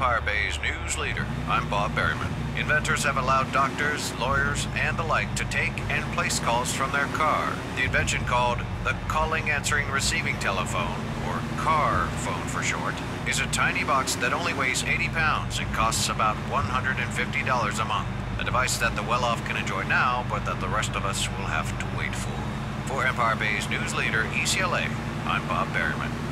Empire Bay's news leader, I'm Bob Berryman. Inventors have allowed doctors, lawyers, and the like to take and place calls from their car. The invention, called the Calling Answering Receiving Telephone, or C.A.R. phone for short, is a tiny box that only weighs 80 pounds and costs about $150 a month. A device that the well-off can enjoy now, but that the rest of us will have to wait for. For Empire Bay's news leader, ECLA, I'm Bob Berryman.